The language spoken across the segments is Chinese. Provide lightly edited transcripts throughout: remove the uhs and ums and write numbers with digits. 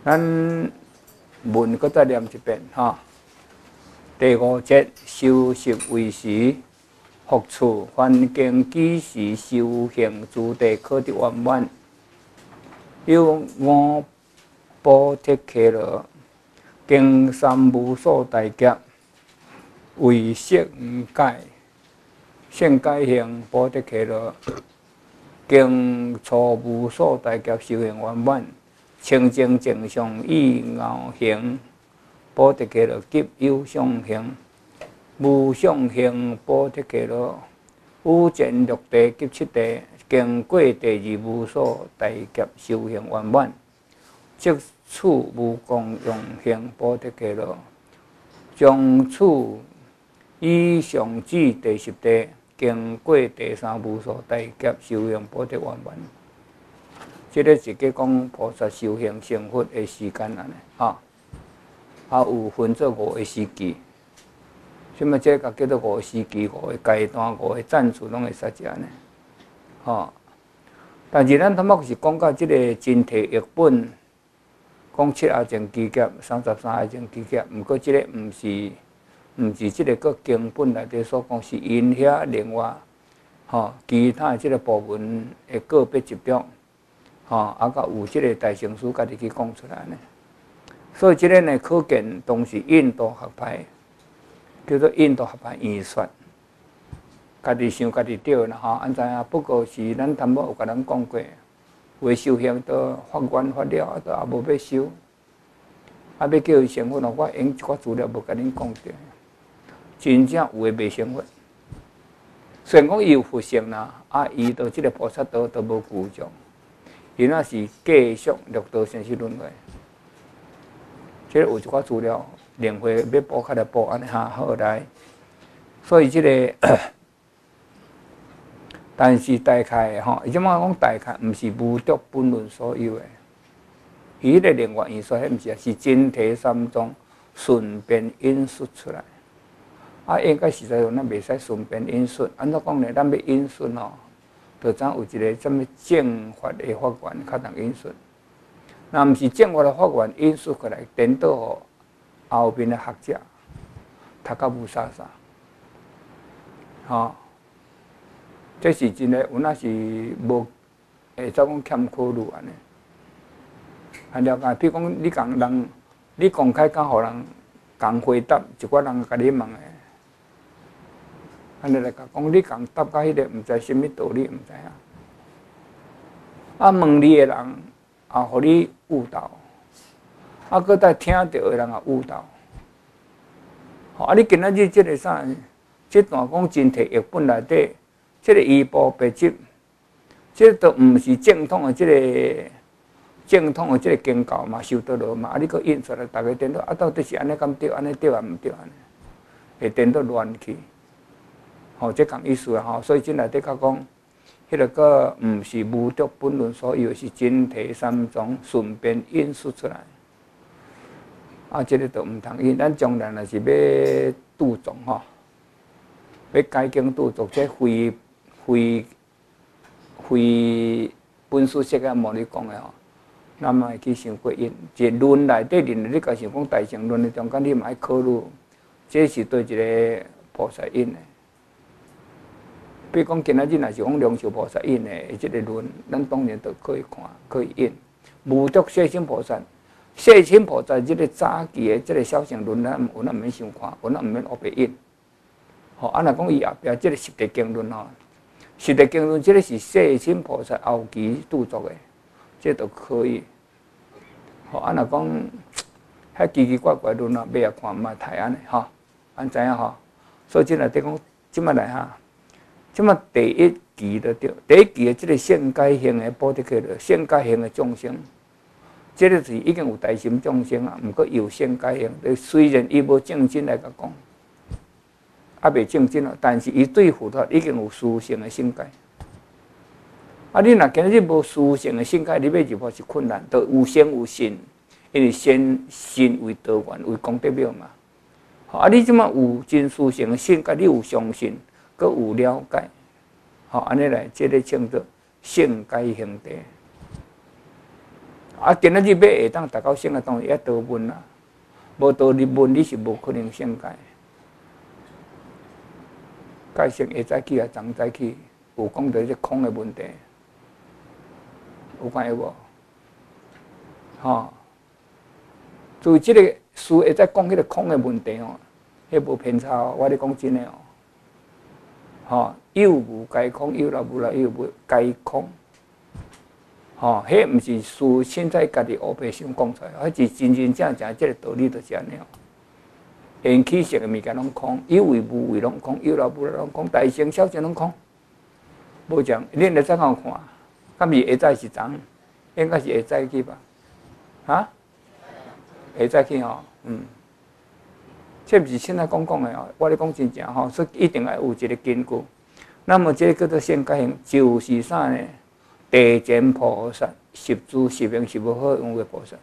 咱文搁再念一遍哈。第五节，修习为时，福处环境几时，修行诸地可得圆满。有五菩提伽罗，经三无所大劫，为现解。现解行菩提伽罗，经初无所大劫，修行圆满。清净正常意傲行，菩提伽罗急有相行，无相行菩提伽罗，无见六地及七地，经过第二无所大劫，修行圆满。即处无共用行菩提伽罗，将处以上至第10地，经过第三无所大劫，修行菩提圆满。这个是讲菩萨修行成佛的时间安尼，有分做5个时期。什么这个叫做5个时期、5个阶段、5个赞处，拢会使食呢？但是咱头目是讲到这个真谛译本，讲7阿净基劫、33阿净基劫，毋过这个毋是这个个经本内底所讲，是因遐另外其他这个部分的个别集中。甲有即个大成书家己去讲出来呢，所以即个呢，可见当时印度学派叫做印度学派研说，家己想家己对啦安怎啊？不过是咱头某有甲咱讲过，为修行都发愿发了，都也无要修，要叫伊成佛咯。我用一寡资料无甲恁讲着，真正有诶未成佛。虽然讲伊有佛性啦，伊到即个菩萨道都无具足。伊那是继续六道生死轮回，即个有一寡资料，另会要补较来补安尼好来。所以即个，但是大概伊即马讲大概，毋是无著本论所有诶。伊迄个另外因说，迄毋是是真谛三宗顺便引述出来。应该实在上咱袂使顺便引述，安怎讲呢？咱要引述就怎有一个什么正法的法源较通引述，那毋是正法的法源引述过来，颠倒互后边的学者读甲无啥，这是真诶，有那是无会怎讲欠考虑安尼。了解，比如讲你共人，你公开讲互人共回答，一寡人甲你问诶。安尼来讲，你共答甲迄个毋知甚物道理，毋知影。问你诶人也互你误导，搁再听到诶人也误导。你今仔日即个啥？即段讲真谛译本内底，即个依部别集，即都毋是正统诶，即个正统诶，即个经教嘛，修道路嘛。你搁印出来，逐个颠倒，到底是安尼敢对？安尼对啊？毋对安尼，会颠倒乱去。这讲意思啊，所以这内底较讲，迄个个毋是无著本论所有，是真谛三宗顺便引述出来。这个都毋通引，咱将来若是要度众要解经度众，这非本书式啊，无你讲的咱嘛会去想过引。一论内底你甲想讲大乘论的中间，你嘛爱考虑，这是对一个菩萨引的。比如讲，今仔日若是讲龙树菩萨引的即个论，咱当然都可以看，可以引。无著世亲菩萨，世亲菩萨即个早期的即个小乘论，咱有咱毋免想看，有咱毋免后壁引。若讲伊后壁即个十地经论十地经论即个是世亲菩萨后期著作的，这都可以。若讲遐奇奇怪怪论尾仔看嘛太安尼安知影所以即内底讲，即摆来即么第一期就对，第一期的即个现解行的菩提伽罗，现解行的众生，即个是已经有大心众生啊，毋过有现解行。虽然伊无正经来甲讲，未正经但是伊对佛法已经有殊胜的境界。你若今日无殊胜的境界，你要入佛是困难，都有先有信，因为先信为道源，为功德庙嘛。你即么有真殊胜的境界，你有相信。搁有了解，安尼来，这个称作性解行地。 啊，今仔日要下当达到圣界，当然要道文啦。无道日文，你是无可能圣界。界性下早起啊，昨早起有讲到这空的问题，有看有无？吼，注意这个书下早讲迄个空的问题哦，迄无偏差哦，我咧讲真诶哦。吼，有无皆空，有啦无啦，有无皆空。吼，迄毋是书现在家己乌白想讲出来，迄是真真正正即个道理就是安尼哦。缘起性的物件拢空，有为无为拢空，有啦无啦拢空，大乘小乘拢空。无讲，恁来怎样看？敢是下早是昨，应该是下早起吧？啊？下早起吼，这毋是现在讲的哦，我咧讲真正吼，所以一定要有一个根据。那么这叫做现界性，就是啥呢？地前菩萨十住十名是无好用的菩萨，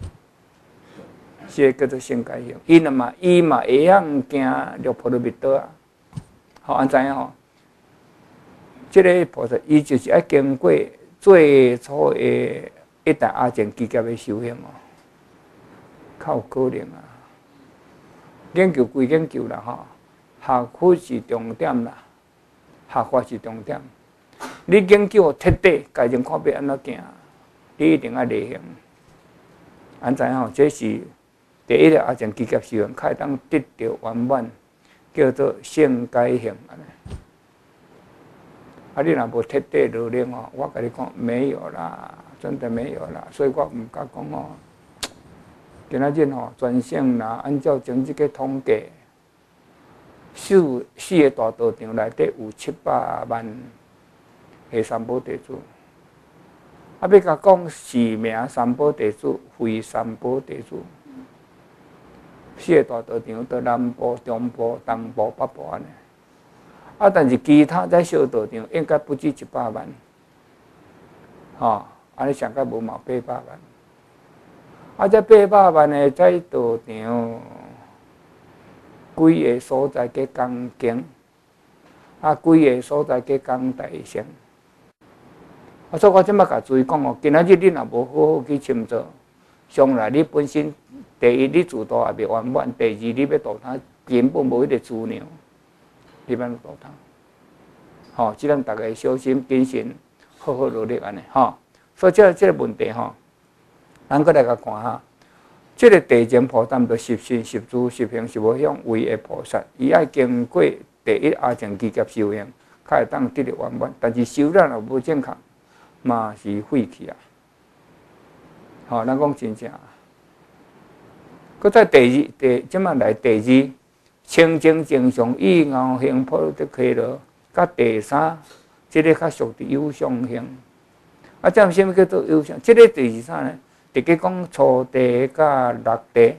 这叫做现界性。伊嘛会晓行六波罗蜜多啊。好，安怎样吼？这个菩萨伊就是要经过最初的一代阿僧祇劫的修行哦，较有可能啊。研究归研究啦吼，学佛是重点啦，学法是重点。你研究彻底，家己看要安怎行，你一定要例行。安怎样？这是第一个阿僧祇劫修行，才会当得到圆满，叫做性界性安尼。啊，你若无彻底努力哦，我甲你讲没有啦，真的没有啦，所以我毋敢讲哦。今仔日吼，全省啦，按照前即个统计，四个大道场内底有700万个三宝地主。啊，要甲讲4名三宝地主，非三宝地主。四个大道场，在南部、中部、东部、北部安尼。啊，但是其他在小道场应该不止100万。吼，安尼上概无毛800万。啊，这800万的在道场，几个所在给讲经，啊，几个所在给讲大乘。啊，所以我即摆甲注意讲哦，今仔日你若无好好去深造，上来你本身第一你自度也未圆满，第二你要度他根本无迄个资粮，你要度他。吼，即咱大家小心谨慎，好好努力安尼吼。所以这个问题吼。咱搁来甲看哈，这个地前菩萨着十信、十住、十行、十无向为的菩萨，伊爱经过第一阿僧祇劫修行，才会当得到圆满。但是修了若无正确，嘛是废去啊。好，咱讲真正。搁在即摆来第二，清净正常以后行普得快乐，甲第三，这个较属于有相行。啊，这啥物叫做有相？这个就是啥呢？直接讲初地甲六地，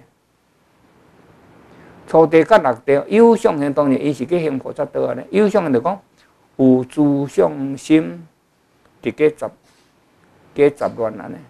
初地甲六地有相行，当然伊是去行菩萨道呢。有相行就讲有自相心，直接杂乱安尼。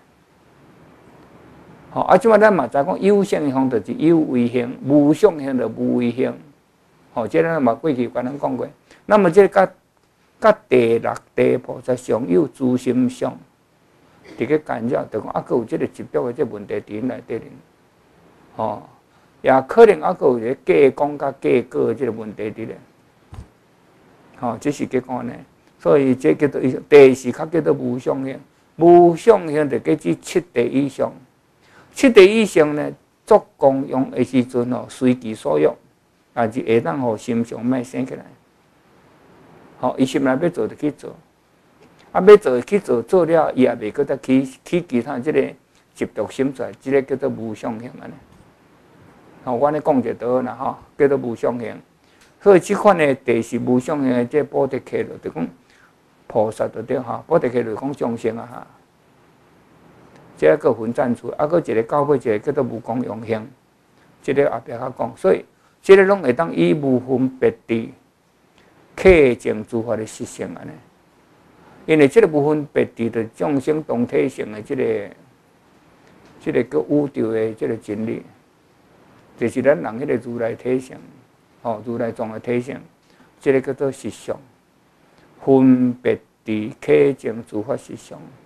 好，啊，即摆咱嘛知讲有相行就是有为行，无相行就无为行。好，这咱嘛过去跟咱讲过。那么这甲第六地菩萨上有自心相。伫个干扰，就讲还有即个执着的这问题伫内底哩，吼，也可能还有一个假讲甲假果即个问题伫咧，吼，这是结讲呢。所以这叫做第四较叫做无相性，无相性就叫做7地以上。7地以上呢，做功用的时阵哦，随其所欲，但是会当互心上莫生起来，吼，伊心内要做就去做。啊，要做去做，做了伊也袂搁再起其他即个执着心出来，即个叫做无相性安尼。吼，我咧讲者倒好啦吼，叫做无相性。所以即款的第四无相性的这补特伽罗，就讲菩萨就对哈，补特伽罗讲众生啊哈。这个分赞出，啊，搁一个到尾一个叫做无功用性，即个后壁较讲，所以即个拢会当以无分别智，克净诸法的实性安尼。因为这个部分别伫着众生同体性的这个叫宇宙的这个真理，就是咱人迄个如来体性，吼，如来藏的体性，这个叫做实相，分别伫克净诸法实相，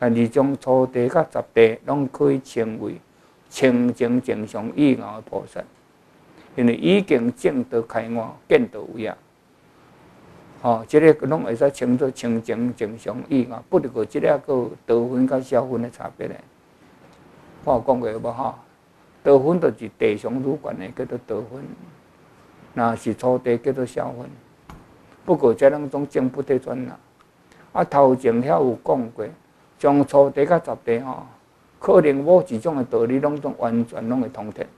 但是从初地到十地，拢可以称为清净正常以外的菩萨，因为已经证得开悟，见到有影。这个拢会使称作清净正常以外，不过这个个道分甲小分的差别咧。我有讲过无吼？道分就是地上愈悬的叫做道分，若是初地叫做小分。不过这两种证不得转啦。头前遐有讲过，从初地到十地吼，可能某一种的道理拢完全拢会通彻。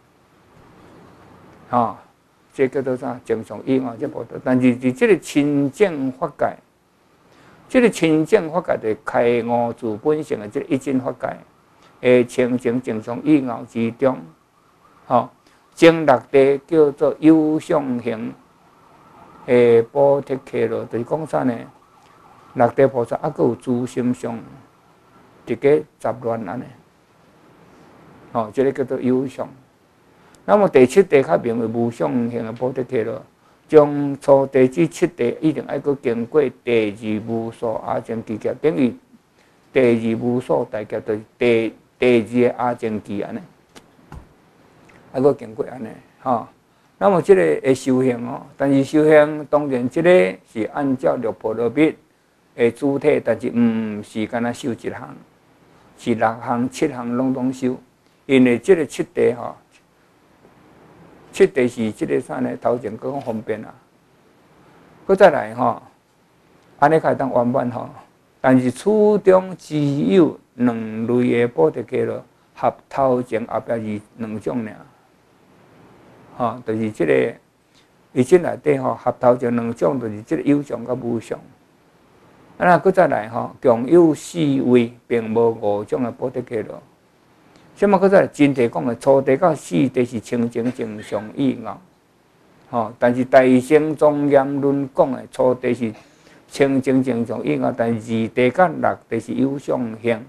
这叫做啥？正常以外这无得。但是伫这个清净法界，这个清净法界就是开悟自本性的这个一真法界，诶，清净正常以外之中，前六地叫做有相行。补特伽罗就是讲啥呢？六地菩萨还佫有诸心相，一个杂乱安尼。这个叫做有相。那么第七地较名为无相行的补特伽罗，从初地至七地一定要佫经过第二无数阿僧祇劫，等于第二无数大劫就是第二个阿僧祇安尼，还佫经过安尼那么这个会修行但是修行当然这个是按照六波罗蜜的主体，但是唔是干那修一项，是六项、七项拢修，因为这个七地七地是这个啥呢？头前讲方便啊，佮再来安尼才当圆满但是初中只有两类的补特伽罗，合头前后壁是两种尔。就是这个，以前内底合头前两种，就是这个有相甲无相。佮再来共有四位，并无五种的补特伽罗。什么？佮再来真谛讲的初地到四地是清净正常以外，但是大乘庄严论讲的初地是清净正常以外，但是二地到六地是有相行，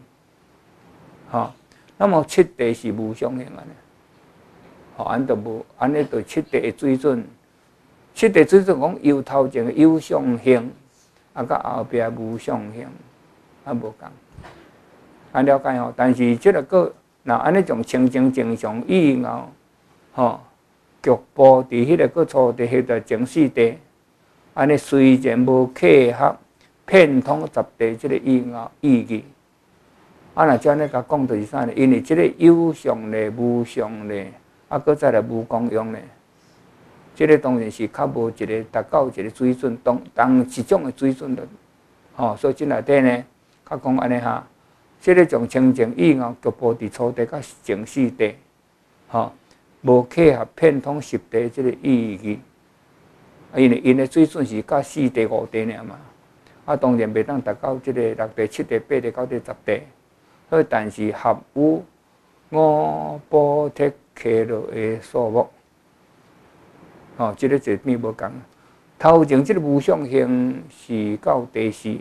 那么七地是无相行安尼，安就无，安尼就七地的水准。七地水准讲由头前的有相行，到后壁无相行，无共，安了解但是这个那安尼种清净正常以外，局部伫迄个个初地迄个前四地，安尼虽然无契合遍通十地这个以外意义，若这样甲讲就是啥呢？因为这个有相咧、无相咧，佮再来无功用咧，这个当然是较无一个达到一个水准，当一种的水准的，所以这内底呢，较讲安尼这个从清净以外，局部伫初地甲前四地，无契合遍通十地这个意义，因为因的水准是甲四地、五地尔嘛，当然袂当达到这个六地、七地、八地、九地、十地，所以但是合有五补特伽罗的数目，这个就变无共。头前这个无相行是到第四，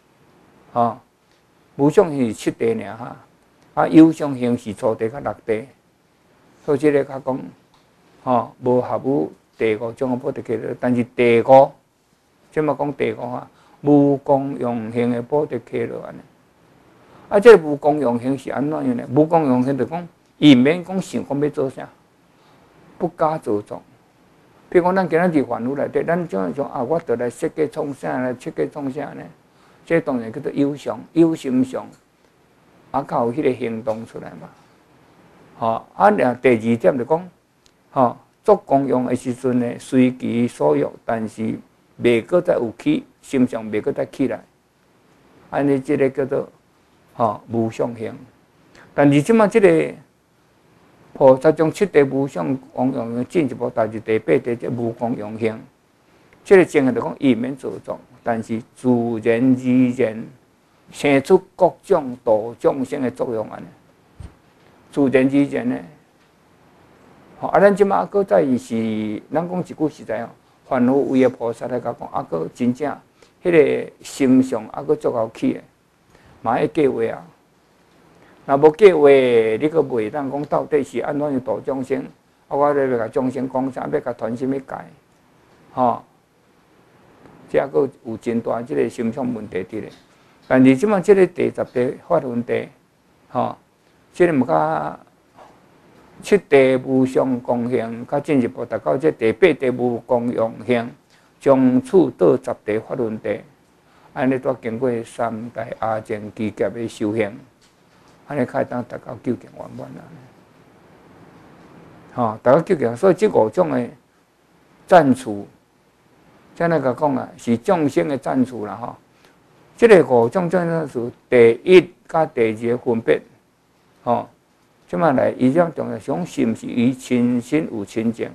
无相行是七地尔有相行是初地甲六地，所以这个较讲，无合有第五种的补特伽罗，但是第五，即么讲第五无功用行的补特伽罗安尼。这个无功用行是安怎样呢？无功用行就讲，伊毋免讲想讲要做啥，不加做作。譬如讲，咱今仔日烦恼内底，咱怎样讲我得来设计创啥来设计创啥呢？这当然叫做有相、有心相，才有迄个行动出来嘛。第二点就讲，做功用的时阵呢，随其所欲，但是袂搁再有起，心上袂搁再起来。安尼这个叫做无相行。但是即马这个菩萨将七地无相功用进一步达至第八地，这无功用行。这个正的就讲伊免做作，但是自然而然生出各种度众生的作用安尼。自然而然呢，咱即马搁再是，咱讲一句实在凡夫位的菩萨来甲讲，搁真正迄个心上搁足够起的，嘛爱计划若无计划，你搁袂当讲到底是安怎样度众生，我要甲众生讲啥，要甲传什么教，这搁有真大即个心上问题伫咧。 但是即马即个第10地法轮地，即个毋甲7地无上共行，甲进一步达到即第8地无共用行，从此到10地法轮地，安尼都经过3大阿僧祇劫的修行，安尼才会当达到究竟圆满啊！达到究竟，所以即5种的赞处，才那个讲啊，是众生的赞处啦即个5种赞处，第1甲第2分别，即马来伊种重要是讲是毋是伊亲身有亲情？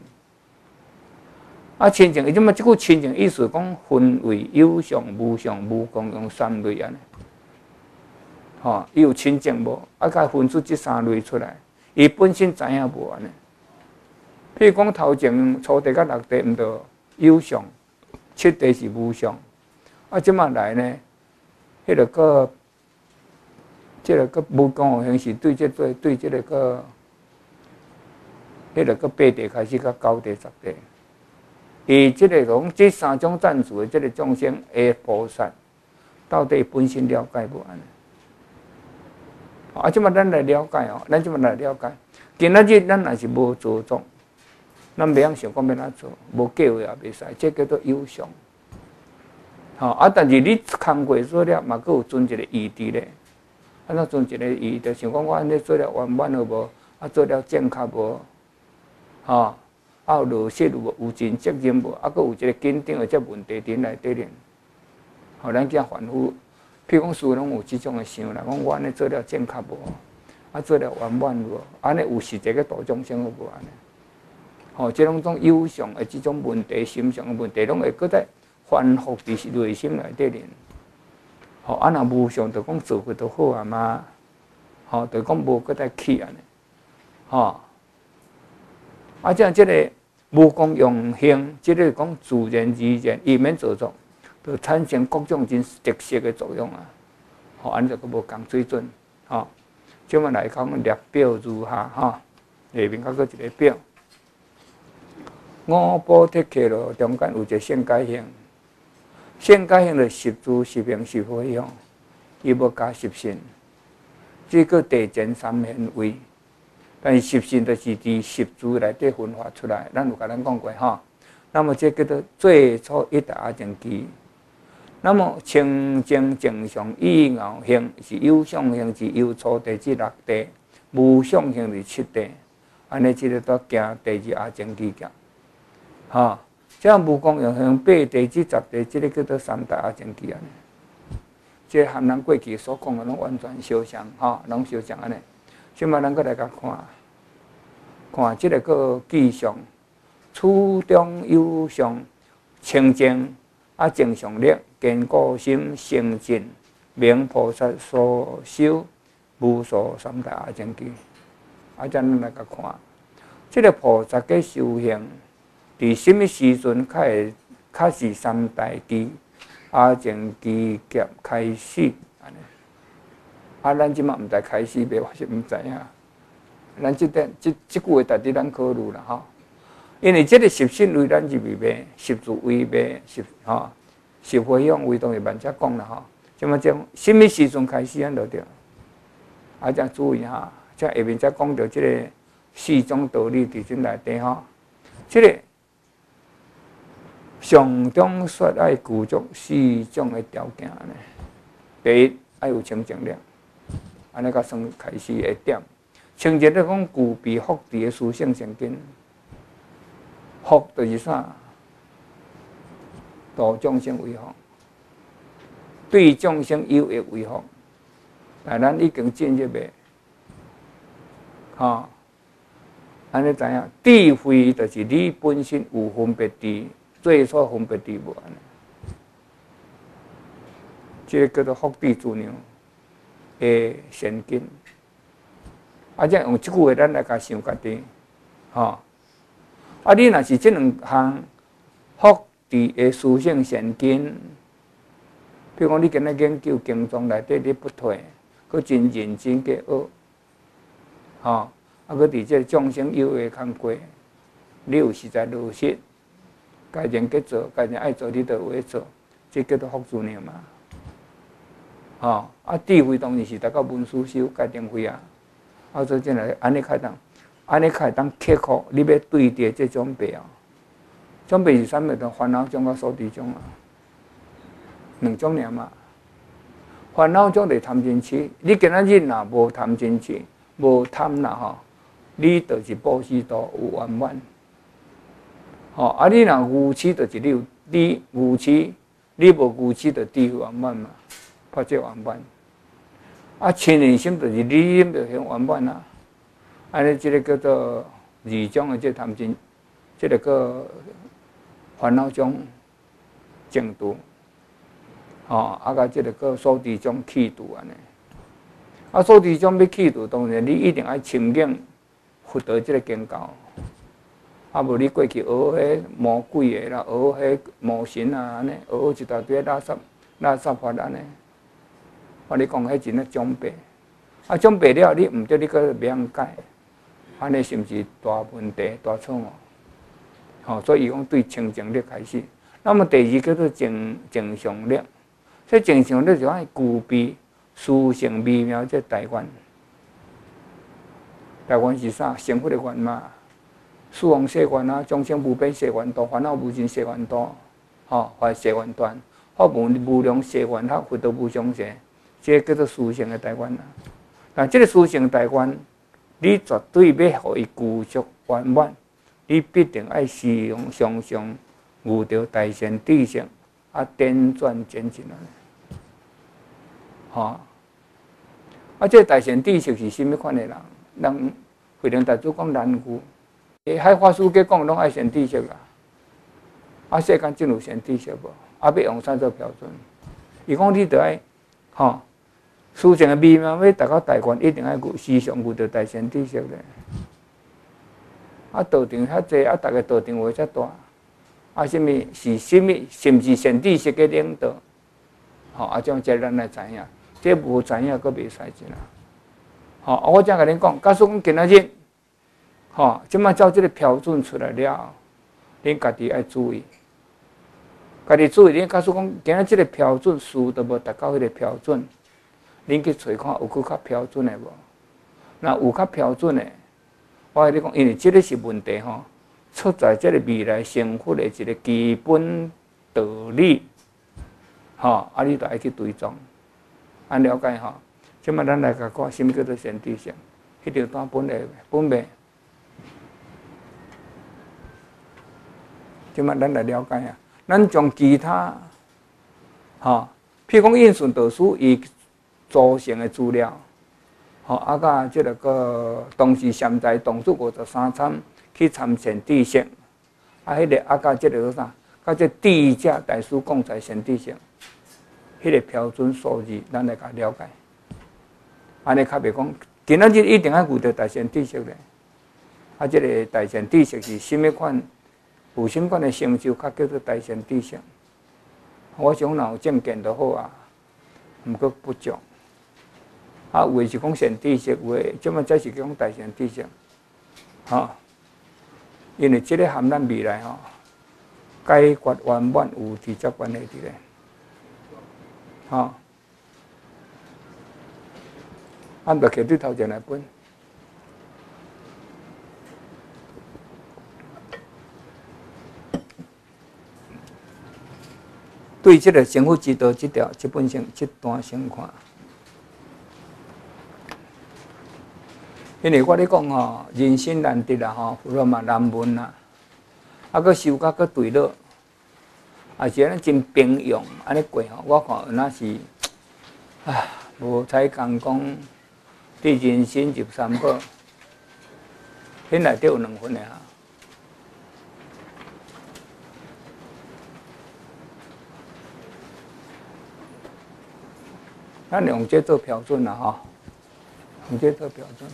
亲情，伊即马即句亲情意思讲分为有相、无相、无共用3类安尼。伊有亲情无？甲分出即3类出来，伊本身知影无安尼。譬如讲头前初地甲6地毋着有相，7地是无相。即马来呢，迄个个，即个个无共用是对即个个，迄个个8地开始到9地、10地。伊即个讲即3种赞助的即个众生的菩萨，到底本身了解无安尼？即马咱来了解咱即马来了解。今仔日咱若是无做作，咱袂晓想讲要哪做，无计划也袂使，这叫做有相。但是你空过做了，嘛佫有存一个意志咧。怎存一个意，就想讲我安尼做了圆满了无？做了正确无？有落实有尽责任无？佫有一个紧张的这问题伫内底咧。咱惊凡夫，譬如讲师拢有即种的想啦，讲我安尼做了正确无？做了圆满无？安尼有实际个度众生无安尼？即种有相的即种问题、心上的问题，拢会搁再反复伫内心内底咧。若无相，就讲做过就好啊嘛。就讲无搁再起安尼。即个无共用行，即个讲自然而然，伊免做作，就产生各种真特色的作用啊。安尼就无共水准。即么来讲列表如下下面佫一个表。5波铁克咯，中间有一个性解行，性解行就10住、10行、10回伊无加10信，这个地前3显位。但是10信就是伫10住内底分化出来，咱有甲咱讲过那么这叫做最初1大阿僧祇。那么清净正常以后行是有相行是有初地至6地，无相行是7地，安尼即个都行第2阿僧祇劫。这样无共用行8地至10地，即个叫做3大阿僧祇安尼。这和咱过去所讲的拢完全相像，拢相像安尼。即摆咱搁来甲看即个个记上，初中有相清净正常力，坚固心诚信，明菩萨所修无数3大阿僧祇。咱来甲看，即个菩萨嘅修行，伫什么时阵较是3大阿僧祇劫开始？安尼。咱即马毋知开始未，我是毋知影。咱即句话值得咱考虑啦因为即个10信为咱入味呗，10住为呗，10回向为当然慢则讲啦即马种什么时阵开始咱就对。则注意则下面则讲到即个4种道理伫即内底即个上中说爱具足4种的条件呢。第一，爱有清净力，安尼甲算开始的点。清净咧讲具备福智的殊胜善根，福就是啥？度众生为福，对众生有益为福。但咱已经进入的，安尼知影？智慧就是你本身有分别智，最初分别智无安尼。这个叫做福智资粮的善根。这用即句话咱来甲想家己，你若是即2项福智的殊胜善根，譬如讲你今仔研究经藏内底你不退，佮真认真嘅学，佮伫即众生有的工过，你有实在落实，该人去做，该人爱做，你就有去做，这叫做福资粮嘛。 智慧当然是大家文思修界定慧啊。所以真来安尼开当，安尼开当克服你要对峙这种病啊。种病是啥物？就烦恼种甲所知种啊，两种尔嘛。烦恼种就是贪嗔痴，你今仔日若无贪嗔痴，无贪啦你就是布施度有圆满。你若愚痴，就是你愚痴，你无愚痴，就智慧圆满嘛，发这圆满。亲人心就是理念就很圆满啦。安尼，这个叫做二种的这贪嗔，这个个烦恼种净度，甲这个个所知种气度安尼。所知种要气度，当然你一定要深入佛道这个经教。无你过去学迄魔鬼的啦，学迄魔神啊，安尼学一大堆垃圾法安尼。我你讲迄真诶长辈，长辈了，你毋对，你搁免解，安尼是毋是大问题、大错误？所以伊讲对清净力开始。那么第二叫做正常力，这正常力就爱具备殊胜微妙这台湾。台湾是啥？成佛的愿嘛。四方誓愿啊，众生无边誓愿度，烦恼无尽誓愿度，发誓愿断，法无量誓愿合，佛道无上誓，这叫做殊胜的台湾啊。但这个殊胜台湾，你绝对要互伊具足圆满，你必定爱使用常常悟着大善知识，点转前进这大善知识是甚物款的人？人慧能大祖讲难句。海法师皆讲拢爱善知识啦，世间真有善知识无？要用啥做标准？伊讲你着爱，事情的微妙要达到大观，一定爱时常有着大善知识咧。道场遐济，大家道场话遮大，什么是毋是善知识嘅领导？种这咱来知影，这无知影佫袂使真啦。我才甲恁讲，假使讲今仔日。即摆照这个标准出来了，恁家己爱注意，家己注意。恁假使讲今仔这个标准事都无达到迄个标准，恁去找看有佫较标准的无？若有较标准的，我跟你讲，因为这个是问题出在这个未来生活的一个基本道理，你就爱去追踪，了解即摆咱来甲看，什么叫做善知识？迄条单本命。即摆咱来了解啊，咱从其他，譬如讲印顺导师伊组成的资料，甲即个当时现在同治53参去参善知识，迄个甲即个啥，甲即智者大师讲在善知识，迄个标准数字，咱来甲了解。安尼较袂讲，今仔日一定要有着大善知识咧。即个大善知识是甚物款？有甚款的成就，较叫做大善知识。我想若有正见就好啊，毋过不足。有诶是讲善知识，有诶即摆才是讲大善知识。因为即个含咱未来解决圆满有直接关系伫咧。着摕对头前来分。对这个生活之道这本这段先看，因为我咧讲人生难得啦佛罗嘛难闻啦，佫修甲佫对了，是安尼真平庸，安尼过我看那是，无采讲对人生入三宝，迄内底有2分的咱用这做标准啦用这做标准。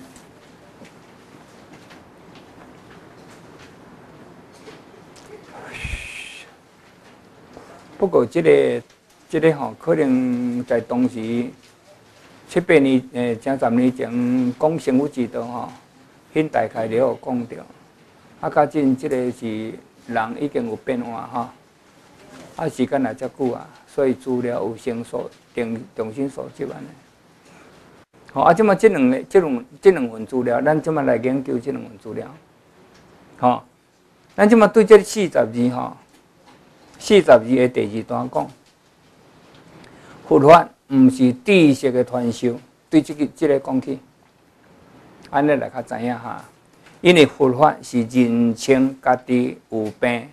不过这个可能在当时7、8年正10年前讲生活之道很大概了有讲到，较近这个是人已经有变化时间也遮久所以资料有先收重新收集安尼。好，啊，即马这两份资料，咱即马来研究这两份资料。好，咱即马对这42吼，42的第二段讲，佛法毋是知识的传授，对这个讲起，安尼来较知影哈。因为佛法是认清家己有病，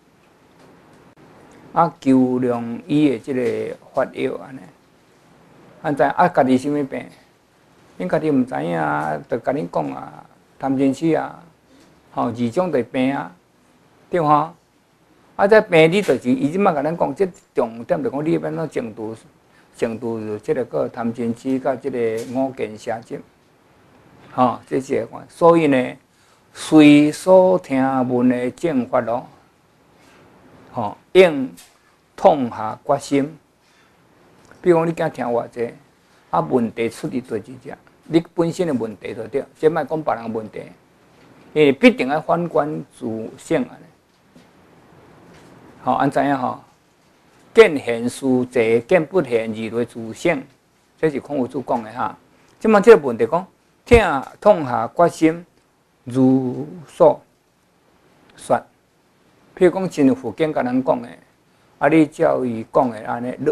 啊，求良医的这个法药安尼，安知啊？家己什么病？恁家己毋知影啊，就甲恁讲啊，贪嗔痴啊，吼，2种的病啊，对吼？啊，这病理就是伊即摆甲咱讲，这重点就讲你变怎程度，这个贪嗔痴甲这个五见邪见，吼，这是个款。所以呢，随所听闻的正法咯，吼，应痛下决心。比如讲，你惊听偌济。啊，问题出伫做几只？你本身的问题就对，即莫讲别人问题，因为必定要反观自省安尼。好，安怎样吼？见贤思齐，见不贤而类自省，这是孔夫子讲的哈。即马这个问题讲，听痛下决心，如所说。譬如讲，真有佛经甲咱讲的，啊，你照伊讲的安尼。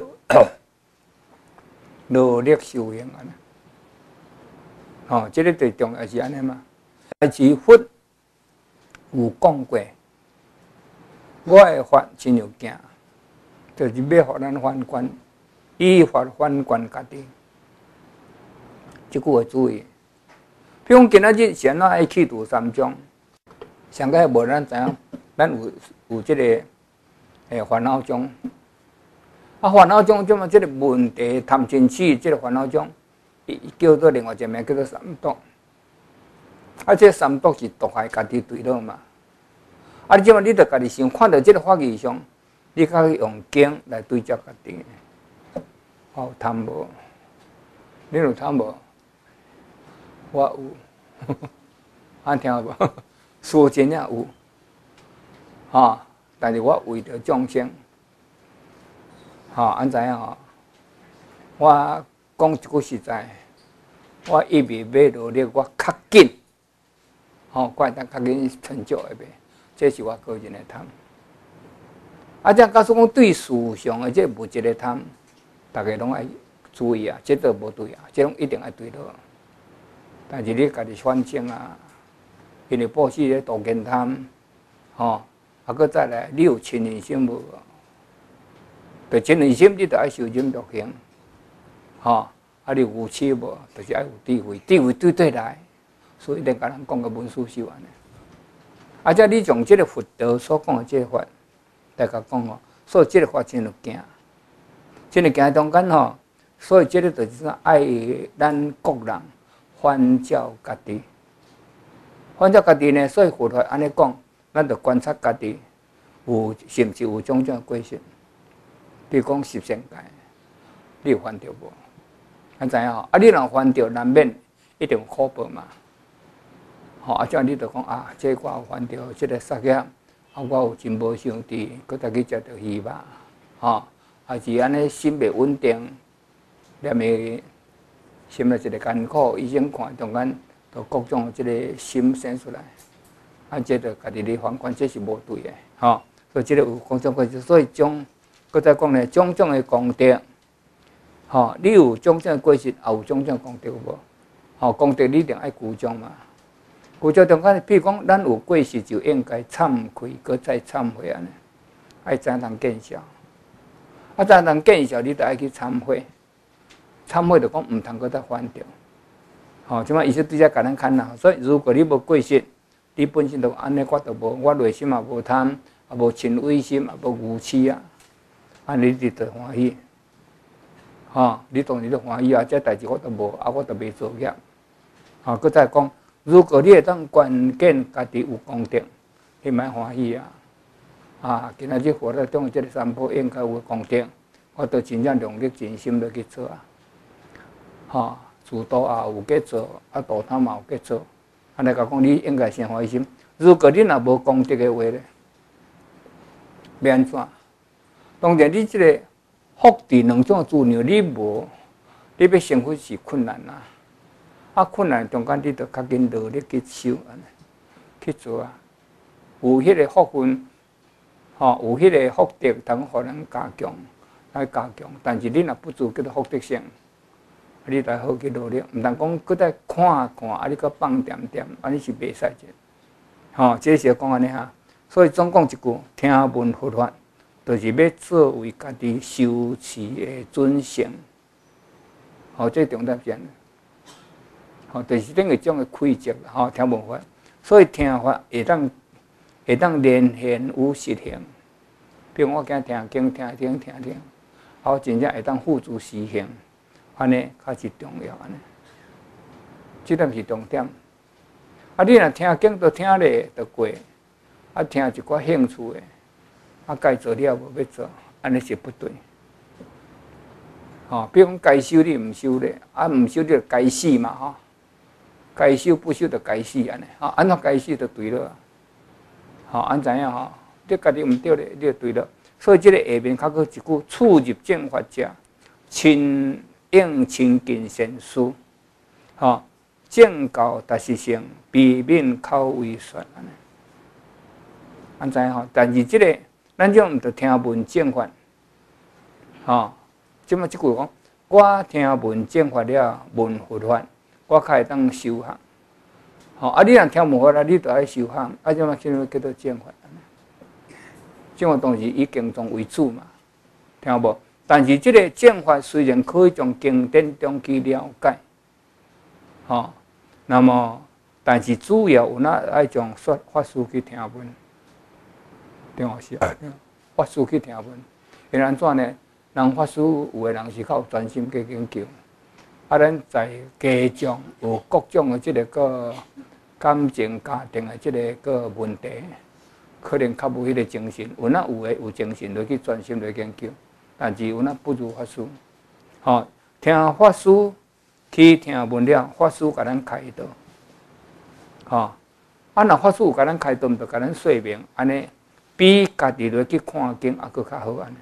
努力修行安尼，吼，这个最重要是安尼嘛。但是佛有讲过，我的法真有惊，就是要互咱反观，依法反观家己。即句要注意。比如讲，今仔日是安怎爱去除三种，上个无咱知影，咱有这个烦恼中。啊，烦恼中即嘛，这个问题贪嗔痴，这个烦恼中，叫做另外一个名叫做三毒。啊，这三毒是毒害家己对了嘛。啊，你即嘛，你着家己想看到这个法义上，你较用经来对照家己。有贪无？你有贪无？我有，安听无？说真正有，吼，但是我为着众生。吼，安怎样吼？我讲一句实在，我一味要努力，我较紧，吼，我当较紧成就会袂，这是我个人的贪。啊，这假使讲对事上的这物质的贪，大家拢爱注意啊，这都无对啊，这拢一定爱对落。但是你家己反省啊，因为报喜咧多见贪，吼，啊，搁再来，你有亲人心无？对亲人心，你着爱修忍辱行，吼，啊，你有痴无？就是爱有智慧，智慧对对来，所以一定甲人讲个文殊修安尼。啊，即你从即个佛道所讲的即个法，大家讲吼，所以即个法真有惊，真个惊中间吼，所以即个就是说爱咱各人反照家己，反照家己呢，所以佛法安尼讲，咱着观察家己有是毋是有种种过失。比如讲十善界，你有犯着无？安知影吼？啊，你若犯着，难免一定有苦报嘛。吼，啊，这样你着讲啊，这我有犯着，这个杀业，啊，我有真无想智，搁再去食着鱼肉，吼，啊是安尼心袂稳定，念的心了一个艰苦，医生看中间着各种这个心生出来，啊，这着家己咧反观，这是无对的，吼，所以这个有各种过失，所以种。搁再讲呢，种种的功德，吼，你有种种的过失，也有种种功德无？吼，功德你一定爱鼓掌嘛。鼓掌中间，譬如讲，咱有过失就应该忏悔，搁再忏悔安尼，爱才能见效。啊，才能见效，你就爱去忏悔。忏悔就讲毋通搁再犯着。吼，即摆意思对遮甲咱看啦。所以如果你无过失，你本身就安尼，我就无，我内心也无贪，也无嗔恚心，也无愚痴啊。啊，你就欢喜，吼，你当然就欢喜啊！这代志我都无，啊，我都未做业，吼，搁再讲，如果你会当关键家己有功德，你莫欢喜啊！啊，今仔日活在中这个三宝应该有功德，我都真正用力尽心来去做啊！吼，自度也有去做，啊，度他嘛有去做，安尼讲，你应该先欢喜心。如果你若无功德的话咧，要安怎？当然，你这个福地两种资粮你无，你要成佛是困难啊。啊，困难中间你着较紧努力去修安尼，去做啊。有迄个福分，有迄个福德，通互人加强，来加强。但是你若不足，叫做福德性，你才好去努力。毋通讲搁再看看，你搁放点点，安尼是袂使者。这是讲安尼哈。所以总讲一句，听闻佛法，就是要作为家己修持的准绳。这重点是安尼。就是等于种的规则啦，听闻法，所以听法会当连现有实行。比如我今听经，听，真正会当付诸实行，安尼较是重要安尼。这点是重点。你若听经都听咧，就过；听一寡兴趣的，该做了无要做，安尼是不对。比如讲该修你毋修咧，毋修你就该死嘛该修不修就该死安尼，安怎该死就对了，安怎样你家己毋对咧，你就对了。所以这个下面较过一句：处入正法者，亲应亲近善事，正教达实性，避免口为说安尼。安怎但是这个咱种毋着听闻正法，即么即句讲，我听闻正法了，闻佛法。我较会当修行，你若听闻法啦，你就爱修行，即嘛叫做正法。正法当然以经中为主嘛，听无？但是这个正法虽然可以从经典中去了解，那么但是主要有爱从法师去听闻，对无是？法师去听闻，因安怎呢？人法师有的人是较专心去研究。咱在家中有各种的这个感情、家庭的这个问题，可能较无迄个精神。有的有精神，就去专心来研究，但是有不如法师。听法师去听闻了，法师甲咱开导。若法师有甲咱开导，就甲咱说明，安尼比家己来去看经还佫较好安尼。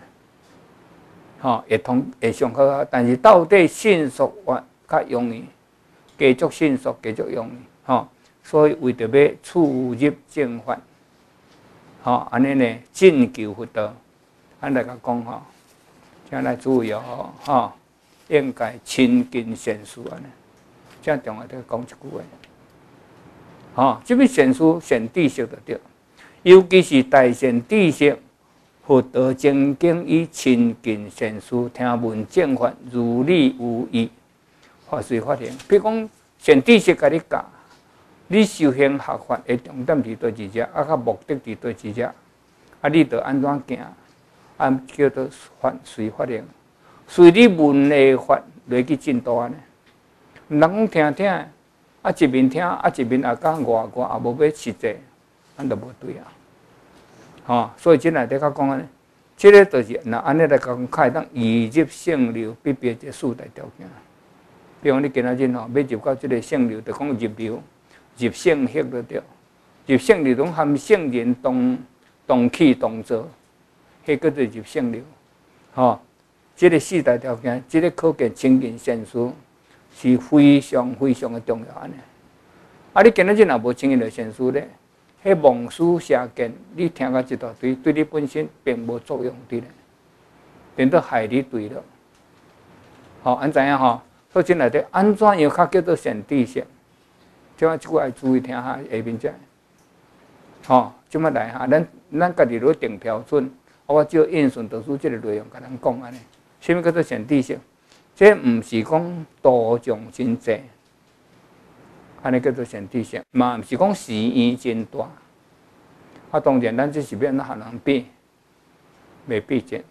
会上好，但是到底迅速较容易，继续迅速，继续容易，所以为着要处入正法，安尼呢，进求佛道，咱来甲讲请来注意应该亲近善事安尼，正重要得讲一句话，这边善事善知识就对，尤其是大善知识。佛道精经以亲近善事，听闻正法，如理如意，法随法行。比如讲，善知识甲你教，你修行学法的重点伫倒一只，较目的伫倒一只，你着安怎行？叫做法随法行，随你闻的法来去进度安尼。毋通讲听，一面听，一面也讲外，也无要实际，咱着无对啊。所以这内底较讲安尼，这个就是那安尼来讲，较会当易入圣流，必备这四大条件。比如你今仔日要入到这个圣流，就讲入流、入圣血就对。入圣流拢含圣人同气同坐，迄叫做入圣流。这个四大条件，这个可见亲近善事是非常非常的重要安尼。你今仔日若无亲近着善事咧？迄妄思邪见，你听到一大堆，对你本身并无作用的咧，变到害你对了。安怎样所以这内底安怎样较叫做善知识？即摆即句爱注意听下下面这。即摆来咱家己落定标准，我只应顺导师这个内容甲咱讲安尼。什么叫做善知识？这毋是讲度众真济。安尼叫做善知识，嘛毋是讲事业真大。当然，咱这是要哪和人比，袂比尽。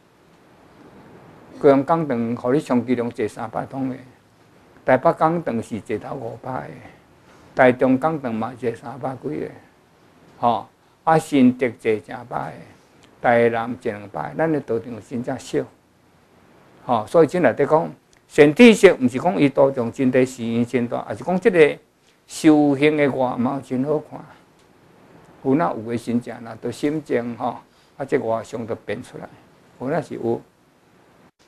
高雄港长，互你充其量坐300桶的；台北港长是坐头500的；台中港长嘛坐300几个。新竹坐正百的，台南坐200个，咱的道场真正少。所以这内底讲，善知识毋是讲伊道场真大，事业真大，而是讲这个。修行的外貌真好看，有的真正都心情这外相都变出来，有是有。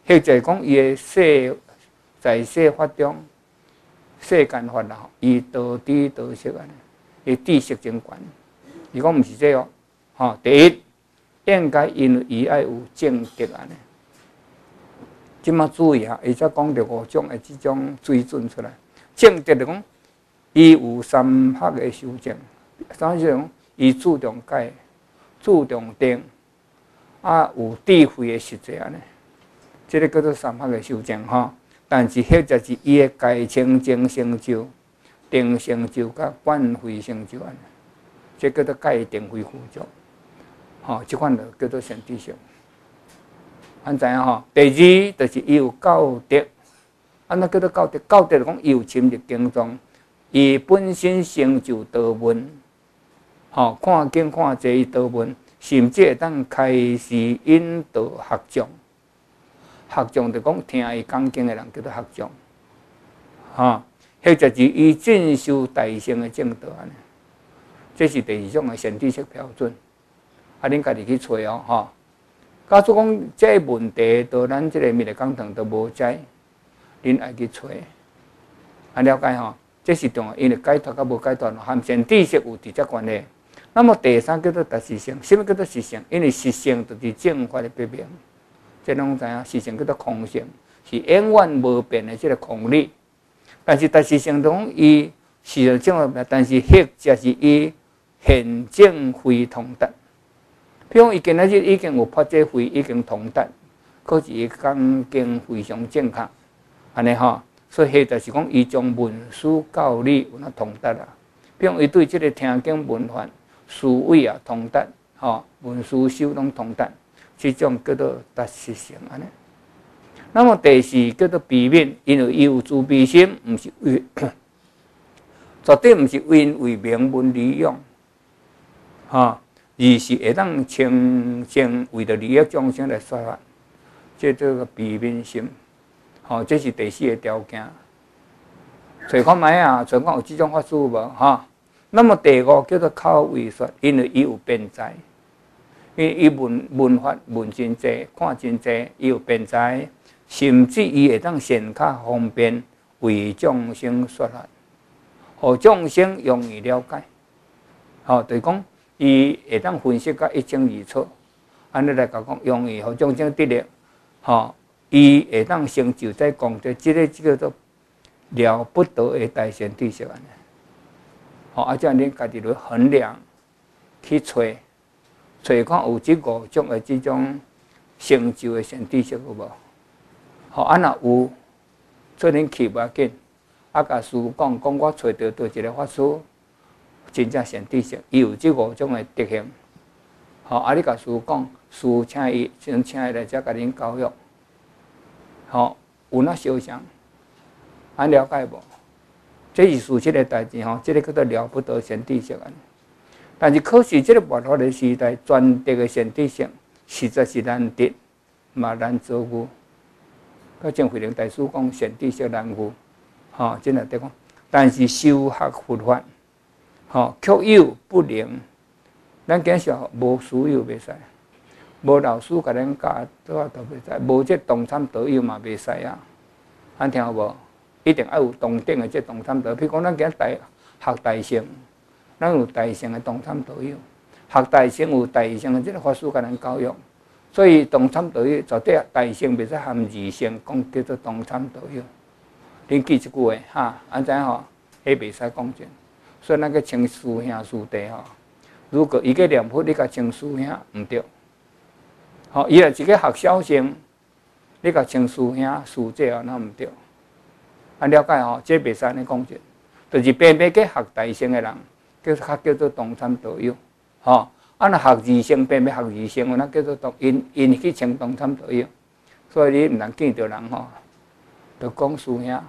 或者讲伊的在世法中，世间法啦，伊道知道识安尼，伊知识真悬。伊讲毋是这哦，吼，第一应该因为伊爱有正德安尼。即马注意下，伊才讲着5种的即种水准出来。正德就讲，伊有三学的修正，啥是讲？伊注重解，注重定，有智慧的实际安尼。这个叫做三学的修正吼。但是迄才是伊的解清净成就、定成就甲观慧成就安尼。这叫做解定慧辅助。吼，即款就叫做善知识。安知影吼？第二就是伊有教德，安怎叫做教德？教德就讲伊有深入经藏，伊本身成就道文，吼，看经看这伊道文，甚至会当开示引导学众。学众就讲听伊讲经的人叫做学众，吼，迄就是伊进修大乘的正道安尼。这是第二种的善知识标准。恁家己去找哦，吼。假使讲这问题，到咱这个密个讲堂都无知，恁爱去找，了解吼？这是重要，因为解脱甲无解脱，和善知识有直接关系。那么第三叫做达实性，什么叫做实性？因为实性就是正法的表明，这拢知影，实性叫做空性，是永远无变的这个空理。但是达实性中，伊是正法，但是迄才是伊现证非通达。比如伊今仔日已经有发这慧，已经通达，可是伊讲经非常正确，安尼吼。所以迄就是讲，伊将文书教理有那通达啦。比如伊对这个听经文法、思维啊通达，吼，文思修拢通达，这种叫做达实性安尼。那么第四叫做悲悯，因为伊有慈悲心，毋是为，绝对毋是因为名闻利用，吼。而是会当清为着利益众生来说法，这叫做悲悯心。吼，这是第四个条件。找看卖啊，找看有这种法师无？哈。那么第五叫做口为说，因为伊有辩才，因为伊文法文真济，看真济，伊有辩才，甚至伊会当显较方便为众生说法，互众生容易了解。吼，就是讲。伊会当分析甲一清二楚，安尼来讲容易互众生得力，吼，伊会当成就在功德，这个叫做了不得的大善知识安尼。吼，这样恁家己去衡量，去找看有这5种的这种成就的善知识有无？吼，若有，做恁去无要紧，甲师父讲我找到一个法师。真正善知识，伊有这5种的德行。吼，你甲师父讲，师父请伊来遮甲恁教育。吼，有那相像，了解无？这是事实的代志吼，这个叫做了不得善知识安。但是可是这个末法的时代，全德的善知识实在是难得，嘛难遭遇。到正慧能大师讲善知识难遇，吼，真系得讲。但是修学佛法。吼，却有不灵。咱今时无师友袂使，无老师甲咱教，都袂使。无这同参道友嘛袂使啊。咱听有无？一定要有同等的这同参道。譬如讲，咱今学大乘，咱有大乘的同参道友，学大乘有大乘的这个法师甲咱教育。所以同参道友绝对大乘袂使含二乘，讲叫做同参道友。恁记一句话哈，安怎吼？迄袂使讲真。所以，咱个称师兄师弟吼，如果伊个念佛，你甲称师兄毋对。吼，伊若是个学小乘，你甲称师兄师姐哦，那毋对。了解吼，这袂使安尼讲真，就是偏偏去学大乘的人，叫做同参道友。吼，若学二乘，偏偏学二乘，那叫做因去称同参道友。所以你毋通见着人吼，就讲师兄。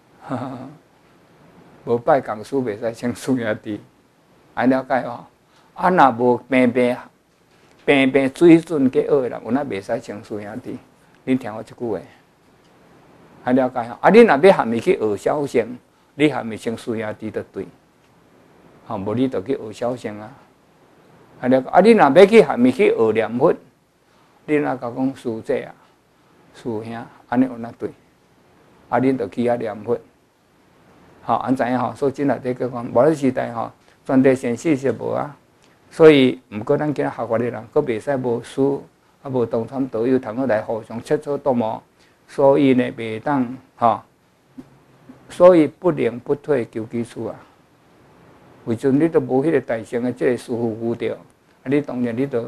无拜共师袂使称师兄弟，了解吼？若无平平水准计学的人，有那袂使称师兄弟。恁听我一句话，了解吼？恁若要含伊去学小乘，你含伊称师兄弟就对。吼，无你就去学小乘啊。了解？恁若要去含伊去学念佛，你若甲讲师姐啊， 师兄，安尼有哪对？啊，恁着去遐念佛，吼，安知影吼？所以真内底个讲，无咧时代吼，全地现实是无啊。所以，毋过咱今仔学法的人，佫袂使无师，啊无同参道友，通好来互相切磋琢磨。所以呢，袂当吼，所以不能不退求其次啊。为阵你都无迄个大乘的即个师傅辅导，啊，你当然你着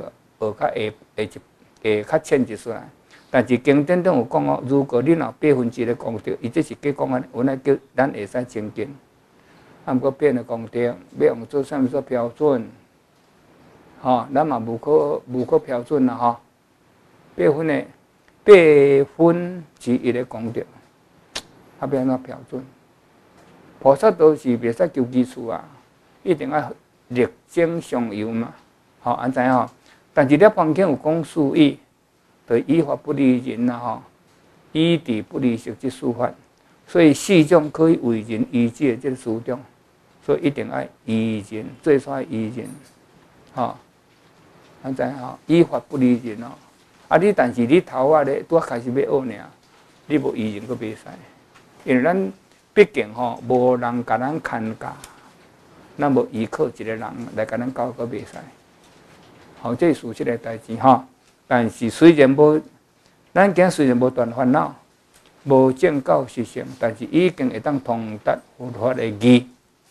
学较浅一丝来。但是经典中有讲哦，如果你若1%的功德，伊这是计讲啊，原来叫咱会使精进。啊，毋过变的功德要用做啥物做标准？吼，咱嘛无可标准啦吼。1/8的功德，啊，要安怎标准？菩萨都是袂使求其次啊，一定要力争上游嘛。吼，安知影吼？但是咧坊间有讲四义。就依法不离人啦，吼，依地不离实之事法，所以4种可以为人依止的这个事中，所以一定要依人，最少要依人，吼，安知吼？依法不离人哦，啊你但是你头仔咧拄开始要学尔，你无依人佫袂使，因为咱毕竟吼无人甲咱看教，咱无依靠一个人来甲咱教佫袂使，吼，这是即个代志吼。但是虽然无，咱今虽然无断烦恼，无证教实相，但是已经会当通达佛法的义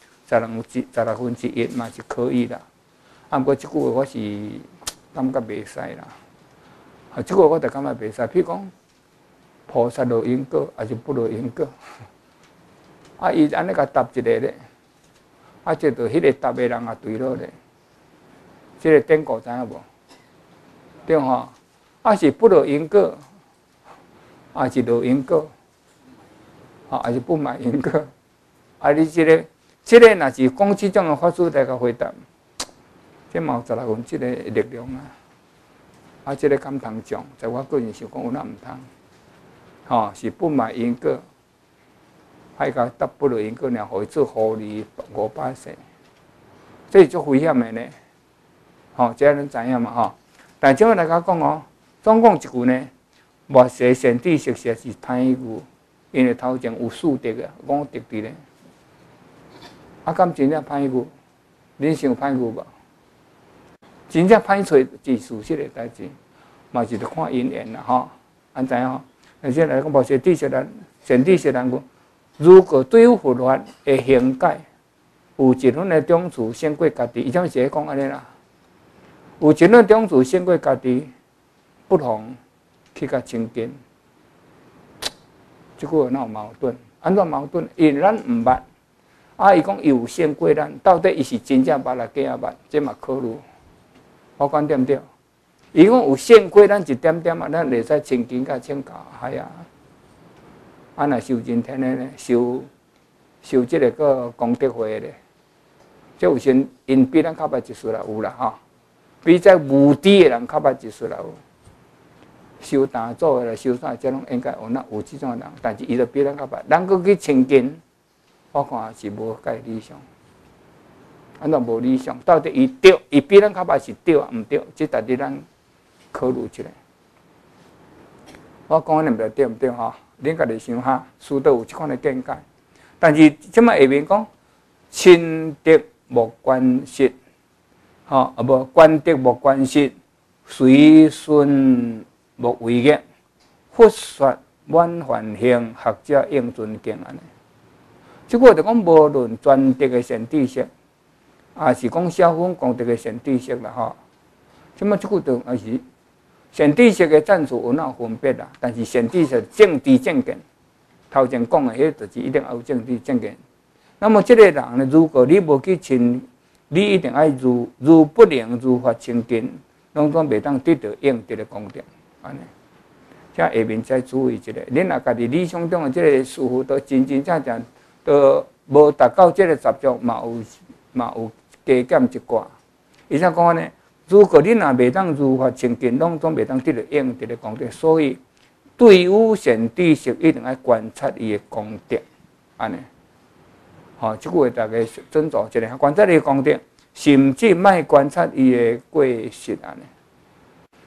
，16%嘛是可以啦。啊，不过即句话我是感觉袂使啦。啊，即句话我就感觉袂使。譬如讲，菩萨落因果，还是不落因果？啊，伊安尼甲答一个咧，啊，即着迄个答的人也对了咧。即个典故知影无？对吼，啊是不落因果，啊是落因果，啊是不买因果，啊你即个若是讲即种的法师来甲回答，这嘛有16%即个力量啊，啊即个敢通讲，在我个人想讲有哪毋通，吼是不买因果，还甲答不落因果，然后做互利500世，这是足危险的呢，吼，这咱知影嘛吼。但即摆来讲哦，总讲一句呢，末世善知识实是歹句，因为头前有4德啊，5德伫咧。啊，敢真正歹句？恁想歹句无？真正歹找是事实的代志，嘛是着看因缘啦吼。安知影吼？而且来讲，末世知识人、善知识人讲，如果对于佛法的行解有一份的种子先过家己，伊怎是讲安尼啦？有一份种子先过家己，不同去甲亲近，即句哪有矛盾？安怎矛盾？因为咱毋捌，啊，伊讲有先过咱，到底伊是真正捌啦，假啊捌，这嘛考虑。我讲对毋对？伊讲有先过咱一点点啊，咱会使亲近甲请教，系啊。啊，若修真天的呢，修即个个功德会咧，即有先因比咱较捌一丝啦，有啦吼。比在无知的人较捌一丝啦有，修大祖的啦，修啥，这拢应该有即种人，但是伊就比咱较捌，咱搁去亲近，我看是无介理想。安怎无理想？到底伊对，伊比咱较捌是对啊，毋对？即值得咱考虑一下。我讲安尼毋知对毋对吼？恁家己想下，师道有即款的见解。但是即摆下面讲，亲德莫关失。吼，啊无观德莫观失，随顺莫违逆，佛说满梵行，学者应尊敬安尼。即个就讲无论专德的善知识，也是讲小分功德的善知识啦吼。即么即个就也是善知识的赞数有哪分别啦？但是善知识正知正见，头前讲的迄就是一定要有正知正见。那么即个人呢，如果你无去亲，你一定要如不能如法清净，拢总袂当得到应得的功德，安尼。即下面再注意一下，恁若家己理想中的即个师傅，都真正都无达到即个十足，嘛有加减一寡。伊怎讲呢？如果恁若袂当如法清净，拢总袂当得到应得的功德。所以，对于善知识一定要观察伊的功德，安尼。吼，即句话大家尊重一下，观察伊的功德，甚至莫观察伊的过失安尼。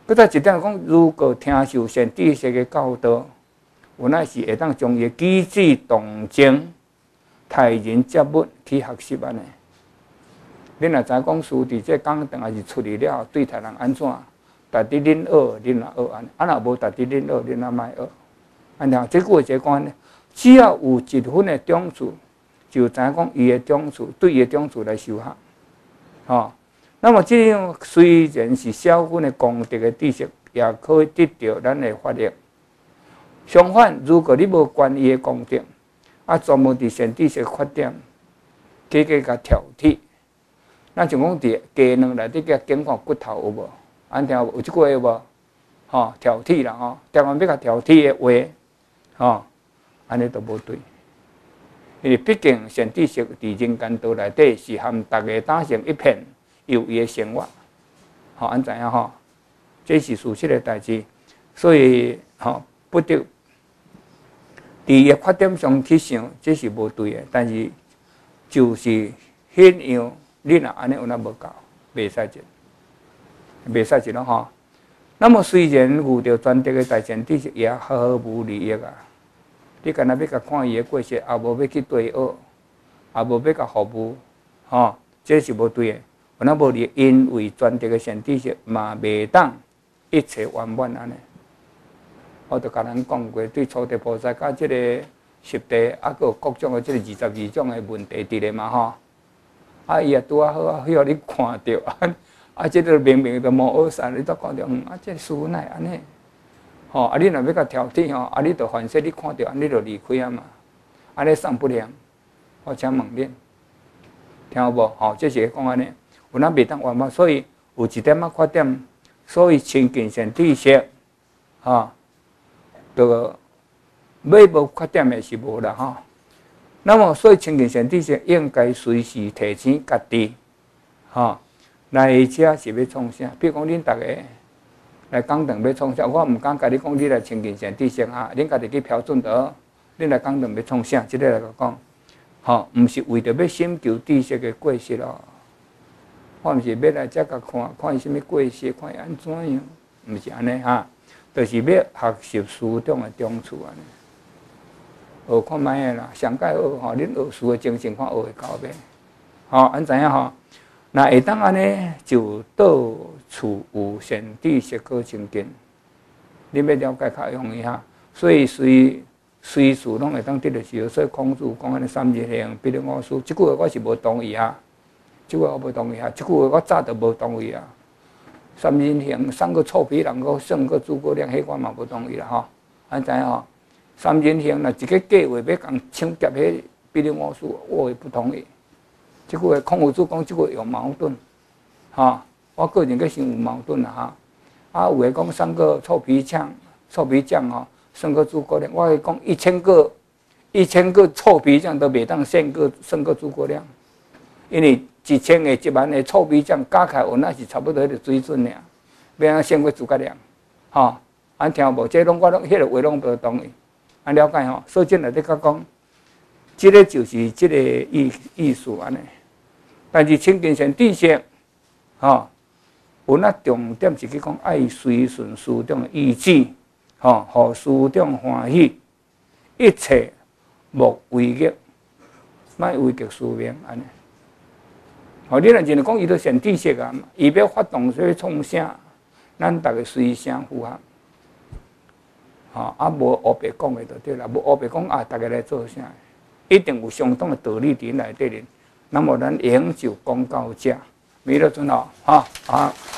搁再一点讲，如果听受善知识的教导，有乃是会当将伊机智动静、待人接物去学习安尼。恁若知讲师伫这讲堂还是出去了，对待人安怎？家己恁学，恁若学安尼；啊，若无家己恁学，恁若莫学。安尼，这句一个观念，只要有一分的种子，就知影讲伊的种子对伊的种子来修学，吼。那么这样虽然是小分的功德的知识，也可以得到咱的法力。相反，如果你无关伊的功德，啊，专门伫善知识缺点，甲挑剔，咱就讲伫鸡卵内底甲拣看骨头有无？安听有即句话有无？吼，挑剔啦吼，台湾要甲挑剔的话，吼，安尼都无对。因为毕竟善知识伫人间道内底是含大家打成一片，有伊的生活，吼，安知影吼？这是事实的代志，所以吼不得伫伊的缺点上去想，这是无对的。但是就是显样，你若安尼有哪无够，袂使进，袂使进咯吼。那么虽然遇到专德的大善知识，也毫无利益啊。你干那要甲看伊的过失，也无要去对学，也无要甲服务，吼，这是无对的。有哪无利？因为专德的善知识嘛，袂当一切圆满安尼。我著甲咱讲过，对初地菩萨甲即个十地，啊，佮有各种的即个22种的问题伫咧嘛吼。啊，伊也拄啊好啊，许互你看着啊，即个明明都无学善，你都讲着啊，这师傅乃安尼。吼，啊，你若要甲挑剔吼，啊，你著凡说你看着，你著离开啊嘛。安尼送不良，我请问恁，听有无？吼，这是讲安尼，有咱袂当圆满，所以有一点仔缺点，所以亲近善知识，吼，著买无缺点的是无啦吼。那么，所以亲近善知识应该随时提醒家己，吼，来遮是要创啥？比如讲，恁大家。来讲堂要创啥？我毋敢甲你讲，你来亲近善知识啊！恁家己去标准得，恁来讲堂要创啥？即个来讲，吼，毋是为着要寻求知识的过失咯。我毋是要来遮甲看伊什物过失，看伊安怎样，毋是安尼哈，就是要学习书中的中处安尼。学看卖个啦，上届学吼，恁学书的精神看学会到袂？吼，安知影吼？那会当安尼，就到处有善知识可亲近。你要了解较容易哈，所以随处拢会当得到是，所以孔子讲安尼三人行，必定我师。即句话我是无同意啊，即句话我无同意啊，即句话我早就无同意啊。三人行，三个臭皮囊，个胜个诸葛亮，迄我嘛无同意啦吼。安知影吼？三人行，若一个计划要共抢劫迄必定我师，我也不同意。即句话，孔夫子讲即句有矛盾，哈，我个人个想有矛盾啦哈。啊，有诶讲三个臭皮匠吼，胜过诸葛亮。我会讲1000个臭皮匠都袂当胜过诸葛亮，因为1000个、10000个臭皮匠加起来，有那是差不多迄个水准尔，要安胜过诸葛亮，吼，安听无？这拢我拢迄个话拢无同意，安了解吼？所以这内底甲讲。这个就是这个意思安尼，但是亲近善知识，吼，有那重点是去讲爱随顺师长的意志，吼，互师长欢喜，一切莫违逆，莫违逆师命安尼。吼，你若真讲伊都善知识啊，伊要发动说创啥，咱逐个随声符合，吼，啊无黑白讲的就对啦，无黑白讲啊，逐个来做啥？一定有相当的道理伫内底哩，那么咱研究讲到这，弥勒尊哦，哈啊。